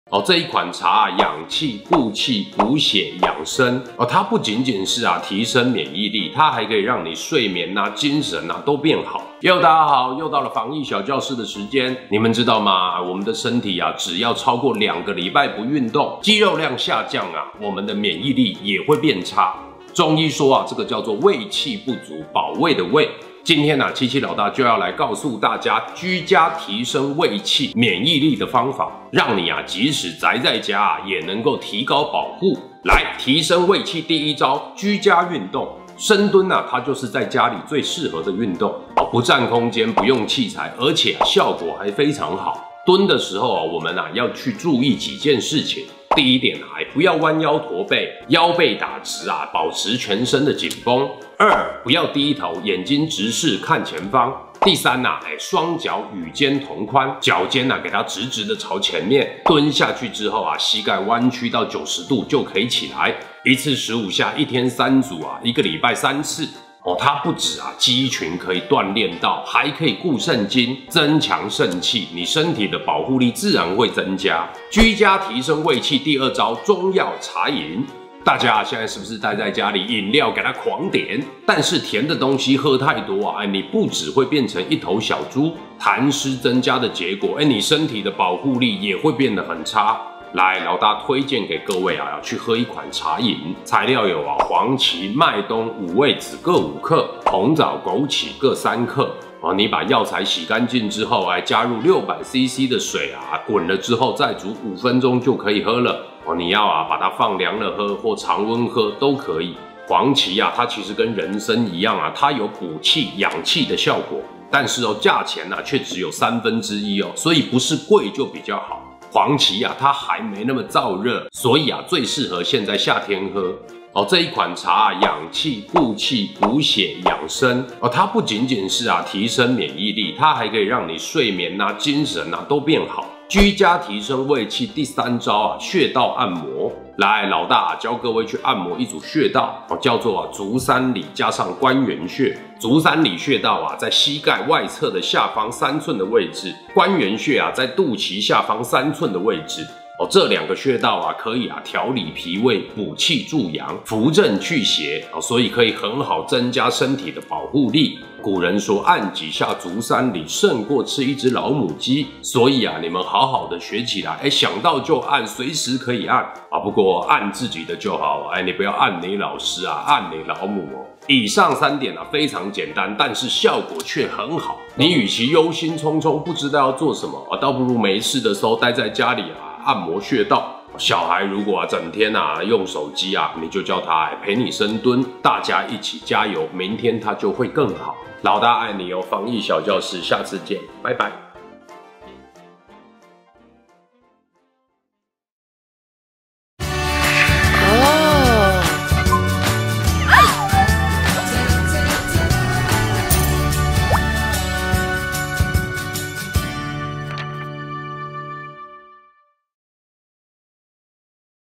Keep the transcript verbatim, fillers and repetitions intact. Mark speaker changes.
Speaker 1: 哦，这一款茶啊，养气、补气、补血、养生哦，它不仅仅是啊提升免疫力，它还可以让你睡眠呐、啊、精神啊都变好。又大家好，又到了防疫小教室的时间。你们知道吗？我们的身体啊，只要超过两个礼拜不运动，肌肉量下降啊，我们的免疫力也会变差。中医说啊，这个叫做胃气不足，保胃的胃。今天呢、啊，七七老大就要来告诉大家居家提升胃气、免疫力的方法，让你啊即使宅在家啊，也能够提高保护。来提升胃气，第一招，居家运动。深蹲啊，它就是在家里最适合的运动，不占空间，不用器材，而且、啊、效果还非常好。蹲的时候啊，我们啊要去注意几件事情。第一点啊，不要弯腰驼背，腰背打直啊，保持全身的紧绷。二，不要低头，眼睛直视看前方。第三呐、啊，哎，双脚与肩同宽，脚尖呐、啊、给它直直的朝前面。蹲下去之后啊，膝盖弯曲到九十度就可以起来。一次十五下，一天三组啊，一个礼拜三次。哦，它不止啊，肌群可以锻炼到，还可以固肾精、增强肾气，你身体的保护力自然会增加。居家提升胃气，第二招中药茶饮。大家现在是不是待在家里，饮料给它狂点？但是甜的东西喝太多啊，哎，你不只会变成一头小猪，痰湿增加的结果，哎，你身体的保护力也会变得很差。来，老大推荐给各位啊，要去喝一款茶饮，材料有啊黄芪、麦冬、五味子各五克，红枣、枸杞各三克。哦，你把药材洗干净之后，哎，加入六百 C C 的水啊，滚了之后再煮五分钟就可以喝了。哦，你要啊把它放凉了喝或常温喝都可以。黄芪啊，它其实跟人参一样啊，它有补气养气的效果，但是哦价钱呢、啊、却只有三分之一哦，所以不是贵就比较好。黄芪啊，它还没那么燥热，所以啊，最适合现在夏天喝。哦，这一款茶啊，养气、补气、补血、养生哦，它不仅仅是啊提升免疫力，它还可以让你睡眠呐、啊、精神呐、啊、都变好。居家提升胃气，第三招啊，穴道按摩。来，老大、啊、教各位去按摩一组穴道，哦，叫做啊足三里加上关元穴。足三里穴道啊，在膝盖外侧的下方三寸的位置；关元穴啊，在肚脐下方三寸的位置。哦，这两个穴道啊，可以啊调理脾胃、补气助阳、扶正祛邪啊，所以可以很好增加身体的保护力。古人说按几下足三里胜过吃一只老母鸡，所以啊，你们好好的学起来，哎，想到就按，随时可以按啊。不过按自己的就好，哎，你不要按你老师啊，按你老母哦。以上三点啊非常简单，但是效果却很好。你与其忧心忡忡不知道要做什么啊，倒不如没事的时候待在家里啊。按摩穴道，小孩如果啊整天啊用手机啊，你就叫他陪你深蹲，大家一起加油，明天他就会更好。老大爱你哦，防疫小教室，下次见，拜拜。